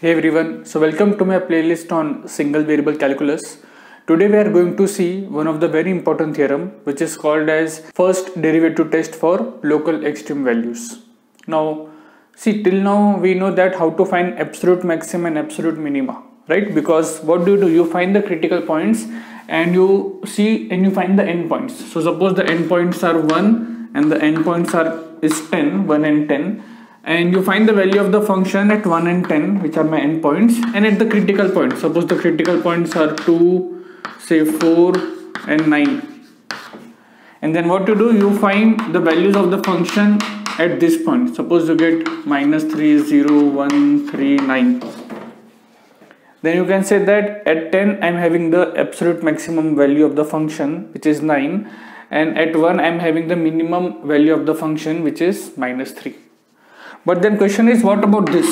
Hey everyone, so welcome to my playlist on single variable calculus. Today we are going to see one of the very important theorem which is called as first derivative test for local extreme values. Now see, till now we know that how to find absolute maximum and absolute minima, right? Because what do? You find the critical points and you see and you find the endpoints. So suppose the endpoints are 1 and the endpoints is 10, 1 and 10. And you find the value of the function at 1 and 10, which are my endpoints, and at the critical point, suppose the critical points are 2, say 4 and 9, and then what you do, you find the values of the function at this point. Suppose you get -3, 0, 1, 3, 9. Then you can say that at 10 I am having the absolute maximum value of the function, which is 9, and at 1 I am having the minimum value of the function, which is -3. But then question is, what about this?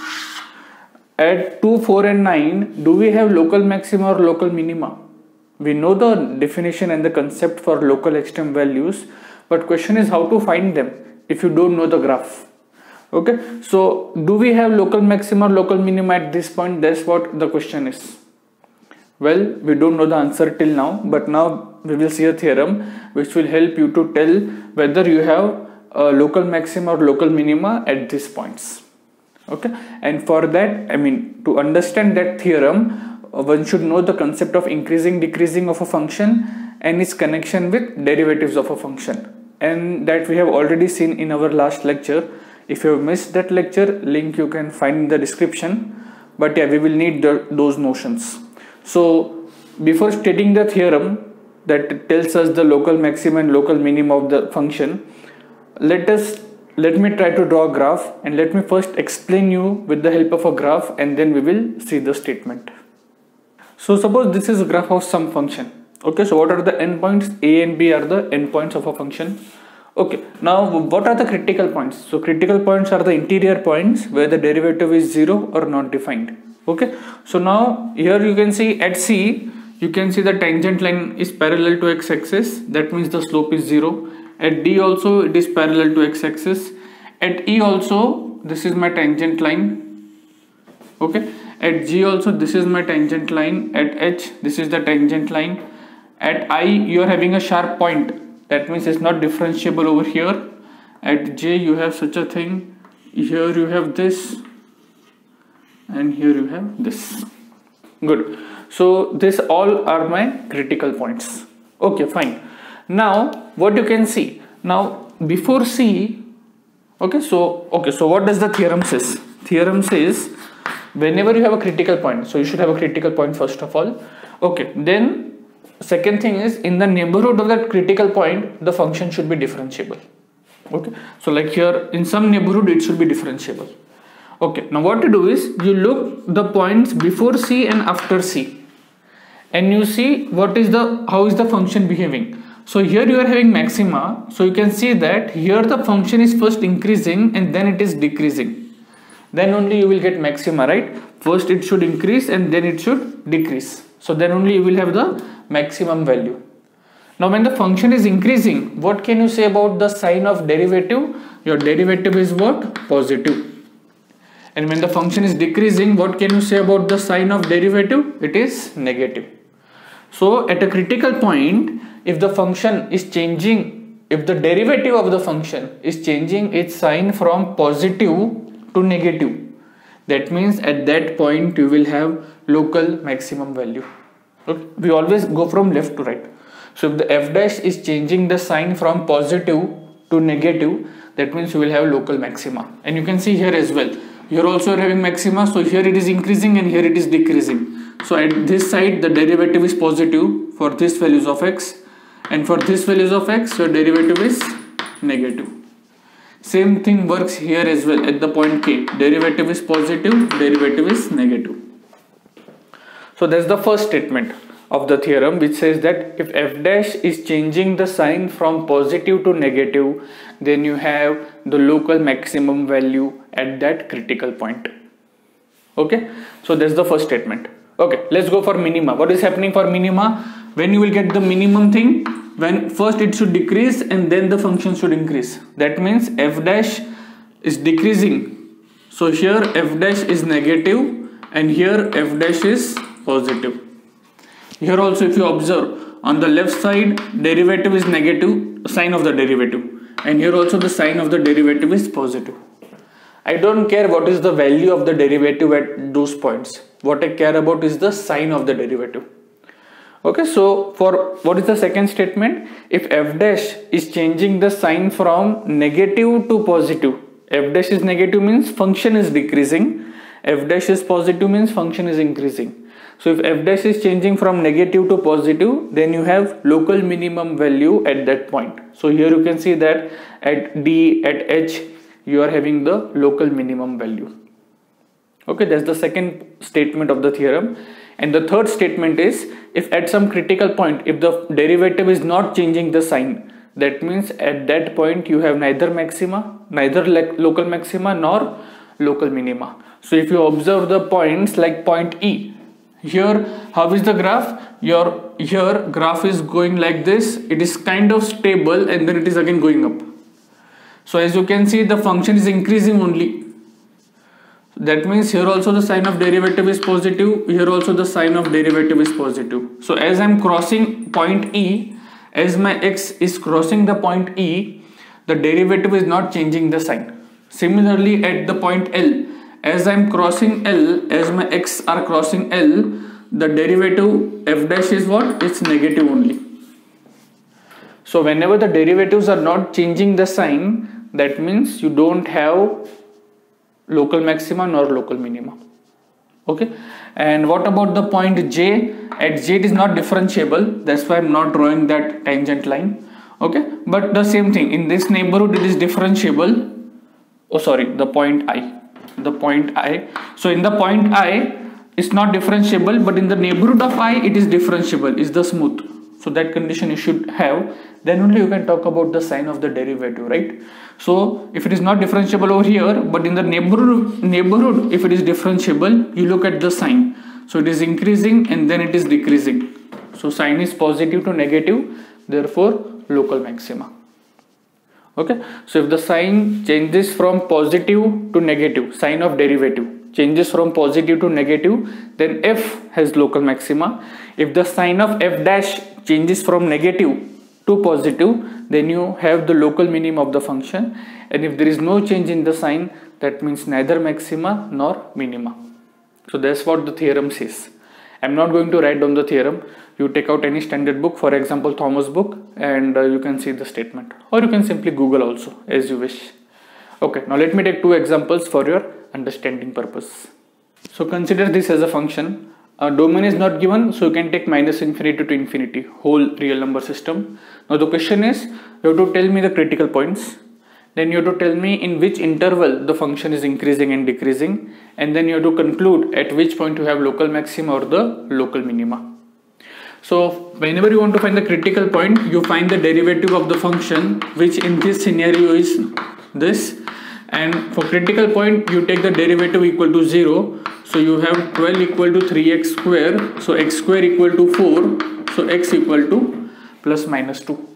At 2, 4 and 9, do we have local maxima or local minima? We know the definition and the concept for local extreme values, but question is how to find them if you don't know the graph. Okay, so do we have local maxima or local minima at this point? That's what the question is. Well, we don't know the answer till now, but now we will see a theorem which will help you to tell whether you have local maxima or local minima at these points. Okay, and for that, to understand that theorem, one should know the concept of increasing decreasing of a function and its connection with derivatives of a function, and that we have already seen in our last lecture. If you have missed that lecture, link you can find in the description, but yeah, we will need those notions. So before stating the theorem that tells us the local maxima and local minima of the function, let me try to draw a graph, and let me first explain you with the help of a graph, and then we will see the statement. So suppose this is a graph of some function. Okay, so what are the endpoints? A and B are the endpoints of a function. Okay, now what are the critical points? So critical points are the interior points where the derivative is 0 or not defined. Okay, so now here you can see at C, you can see the tangent line is parallel to x-axis. That means the slope is 0. At D also it is parallel to x-axis. At E also this is my tangent line. Okay, at G also this is my tangent line. At H this is the tangent line. At I you are having a sharp point, that means it's not differentiable over here. At J you have such a thing, here you have this, and here you have this. Good, so this all are my critical points. Okay, fine. Now what you can see, now before C, so what does the theorem says? Theorem says whenever you have a critical point, so you should have a critical point first of all. Okay, then second thing is, in the neighborhood of that critical point the function should be differentiable. Okay, so like here in some neighborhood it should be differentiable. Okay, now what to do is, you look the points before C and after C, and you see how is the function behaving. So here you are having maxima, so you can see that here the function is first increasing and then it is decreasing. Then only you will get maxima, right? First it should increase and then it should decrease. So then only you will have the maximum value. Now when the function is increasing, what can you say about the sign of derivative? Your derivative is what? Positive. And when the function is decreasing, what can you say about the sign of derivative? It is negative. So at a critical point, if the function is changing, if the derivative of the function is changing its sign from positive to negative, that means at that point you will have local maximum value. Okay, we always go from left to right. So if the f dash is changing the sign from positive to negative, that means you will have local maxima. And you can see here as well, here also having maxima, so here it is increasing and here it is decreasing. So at this side the derivative is positive for this values of x, and for this values of x your derivative is negative. Same thing works here as well. At the point K, derivative is positive, derivative is negative. So that's the first statement of the theorem, which says that if f dash is changing the sign from positive to negative, then you have the local maximum value at that critical point. Okay, so that's the first statement. Okay, let's go for minima. What is happening for minima? When you will get the minimum thing, when first it should decrease and then the function should increase. That means f dash is decreasing. So here f dash is negative and here f dash is positive. Here also if you observe, on the left side derivative is negative, sign of the derivative, and here also the sign of the derivative is positive. I don't care what is the value of the derivative at those points. What I care about is the sign of the derivative. Okay, so for what is the second statement? If f dash is changing the sign from negative to positive, f dash is negative means function is decreasing, f dash is positive means function is increasing. So if f dash is changing from negative to positive, then you have local minimum value at that point. So here you can see that at D, at H, you are having the local minimum value. Okay, that's the second statement of the theorem. And the third statement is, if at some critical point, if the derivative is not changing the sign, that means at that point you have neither maxima, neither local maxima nor local minima. So if you observe the points like point E, here how is the graph? Here graph is going like this, it is kind of stable and then it is again going up. So as you can see, the function is increasing only. That means here also the sign of derivative is positive, here also the sign of derivative is positive. So as I am crossing point E, as my x is crossing the point E, the derivative is not changing the sign. Similarly at the point L, as I am crossing L, as my x are crossing L, the derivative f dash is what? It's negative only. So whenever the derivatives are not changing the sign, that means you don't have local maxima nor local minima. Okay, and what about the point J? At J it is not differentiable, that's why I am not drawing that tangent line. Okay, but the same thing, in this neighborhood it is differentiable. Oh sorry, the point I. So in the point I, it's not differentiable, but in the neighborhood of I it is differentiable, is the smooth. So that condition you should have, then only you can talk about the sign of the derivative, right? So if it is not differentiable over here, but in the neighborhood if it is differentiable, you look at the sign. So it is increasing and then it is decreasing. So sign is positive to negative, therefore local maxima. Okay, so if the sign changes from positive to negative, sign of derivative changes from positive to negative, then f has local maxima. If the sign of f dash changes from negative to positive, then you have the local minimum of the function. And if there is no change in the sign, that means neither maxima nor minima. So that's what the theorem says. I'm not going to write down the theorem. You take out any standard book, for example Thomas book, and you can see the statement, or you can simply Google also, as you wish. Okay, now let me take two examples for your understanding purpose. So consider this as a function. A domain is not given, so you can take minus infinity to infinity, whole real number system. Now the question is, you have to tell me the critical points, then you have to tell me in which interval the function is increasing and decreasing, and then you have to conclude at which point you have local maxima or the local minima. So whenever you want to find the critical point, you find the derivative of the function, which in this scenario is this, and for critical point you take the derivative equal to 0. So you have 12 equal to 3x square, so x square equal to 4, so x equal to plus minus 2.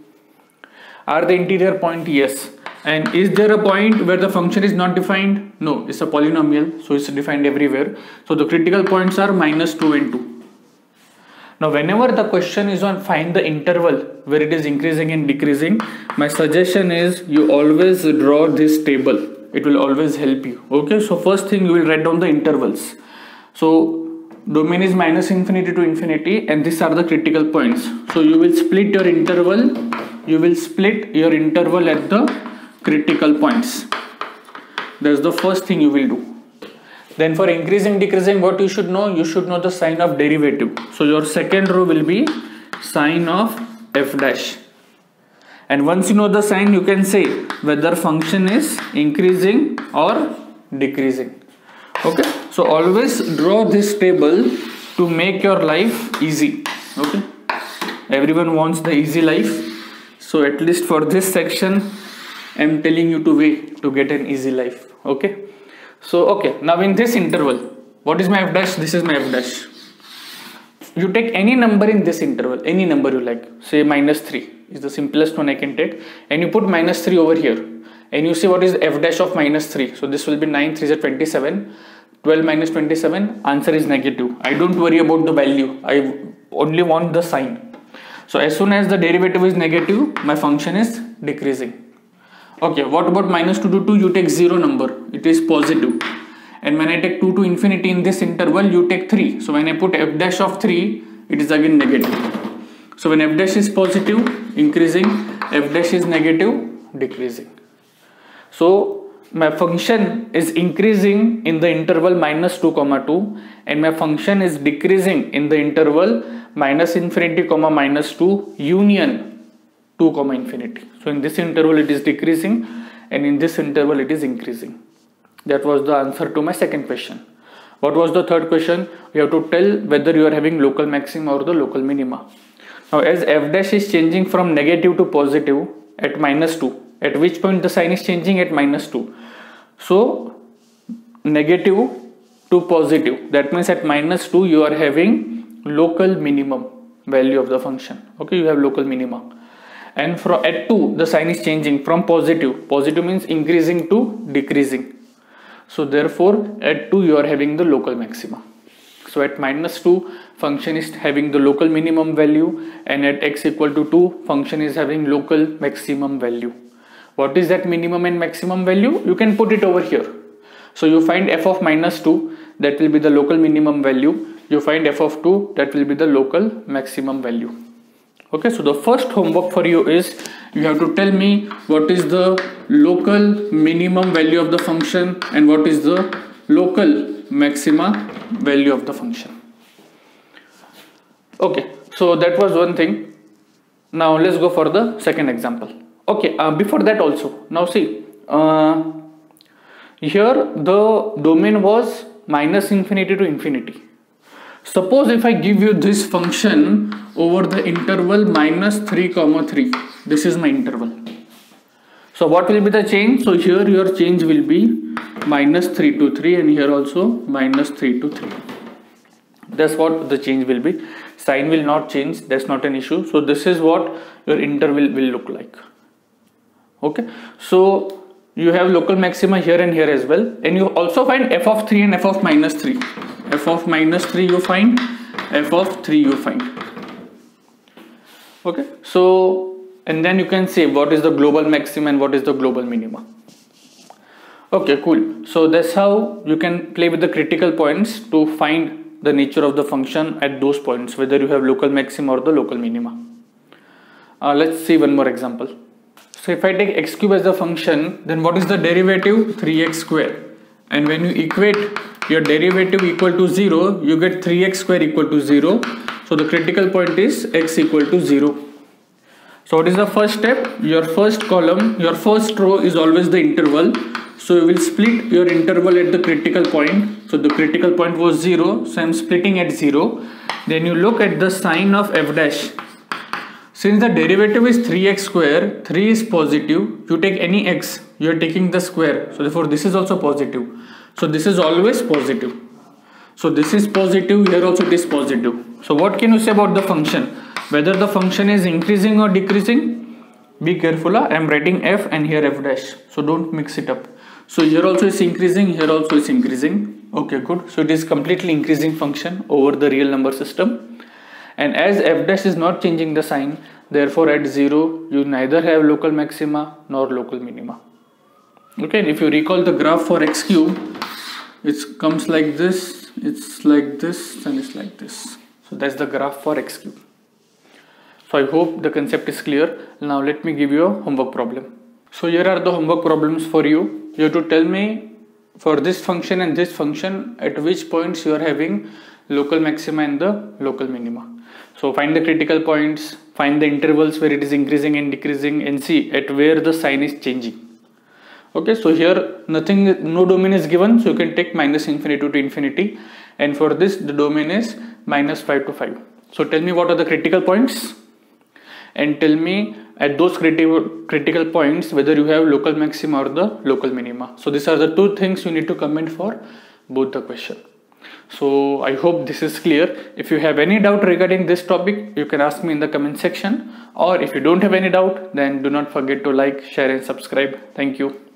Are the interior point? Yes. And is there a point where the function is not defined? No, it's a polynomial, so it's defined everywhere. So the critical points are minus 2 and 2. Now whenever the question is on find the interval where it is increasing and decreasing, my suggestion is you always draw this table. It will always help you. Okay, so first thing you will write down the intervals. So domain is minus infinity to infinity, and these are the critical points. So you will split your interval. You will split your interval at the critical points. That's the first thing you will do. Then for increasing decreasing, what you should know? You should know the sign of derivative. So your second row will be sign of f dash. And once you know the sign, you can say whether function is increasing or decreasing. Okay, so always draw this table to make your life easy. Okay, everyone wants the easy life, so at least for this section I am telling you to get an easy life. Okay, so okay, now in this interval, what is my f dash? This is my f dash. You take any number in this interval, any number you like, say minus 3 is the simplest one I can take, and you put minus 3 over here, and you see what is f dash of minus 3. So this will be 9 3 is 27, 12 minus 27, answer is negative. I don't worry about the value, I only want the sign. So as soon as the derivative is negative, my function is decreasing. Okay, what about minus 2 to 2? You take 0 number, it is positive. And when I take 2 to infinity in this interval, you take 3. So when I put f dash of 3, it is again negative. So when f dash is positive, increasing, f dash is negative, decreasing. So my function is increasing in the interval minus 2 comma 2, and my function is decreasing in the interval minus infinity comma minus 2 union 2 comma infinity. So in this interval it is decreasing, and in this interval it is increasing. That was the answer to my second question. What was the third question? You have to tell whether you are having local maxima or the local minima. Now as f dash is changing from negative to positive at minus 2, at which point the sign is changing? At minus 2. So negative to positive, that means at minus 2 you are having local minimum value of the function. Okay, you have local minima. And at 2 the sign is changing from positive means increasing to decreasing. So therefore at 2 you are having the local maxima. So at minus 2 function is having the local minimum value, and at x equal to 2 function is having local maximum value. What is that minimum and maximum value? You can put it over here. So you find f of minus 2, that will be the local minimum value. You find f of 2, that will be the local maximum value. Okay, so the first homework for you is you have to tell me what is the local minimum value of the function and what is the local maxima value of the function. Okay, so that was one thing. Now let's go for the second example. Okay, before that also, now see, here the domain was minus infinity to infinity. Suppose if I give you this function over the interval minus 3 comma 3, this is my interval. So what will be the change? So here your change will be minus 3 to 3, and here also minus 3 to 3. That's what the change will be. Sign will not change, that's not an issue. So this is what your interval will look like. Okay, so you have local maxima here and here as well, and you also find f of 3 and f of minus 3. F of minus 3 you find, f of 3 you find. Okay, so and then you can say what is the global maximum and what is the global minima. Okay, cool. So that's how you can play with the critical points to find the nature of the function at those points, whether you have local maxima or the local minima. Let's see one more example. So if I take x cube as the function, then what is the derivative? 3x square. And when you equate your derivative equal to 0, you get 3x square equal to 0. So the critical point is x equal to 0. So what is the first step? Your first column, your first row is always the interval. So you will split your interval at the critical point. So the critical point was 0. So I am splitting at 0. Then you look at the sign of f dash. Since the derivative is 3x square, 3 is positive, you take any x, you are taking the square. So therefore this is also positive. So this is always positive. So this is positive, here also it is positive. So what can you say about the function? Whether the function is increasing or decreasing? Be careful, I am writing f and here f dash. So don't mix it up. So here also is increasing, here also is increasing. Okay, good. So it is completely increasing function over the real number system. And as f dash is not changing the sign, therefore at 0 you neither have local maxima nor local minima. Okay, and if you recall the graph for x cube, it comes like this, it's like this, and it's like this. So that's the graph for x cube. So I hope the concept is clear. Now let me give you a homework problem. So here are the homework problems for you. You have to tell me for this function and this function at which points you are having local maxima and the local minima. So find the critical points, find the intervals where it is increasing and decreasing, and see at where the sign is changing. Okay, so here no domain is given, so you can take minus infinity to infinity, and for this the domain is minus 5 to 5. So tell me what are the critical points, and tell me at those critical points whether you have local maxima or the local minima. So these are the two things you need to comment for both the question. So I hope this is clear. If you have any doubt regarding this topic, you can ask me in the comment section, or if you don't have any doubt, then do not forget to like, share and subscribe. Thank you.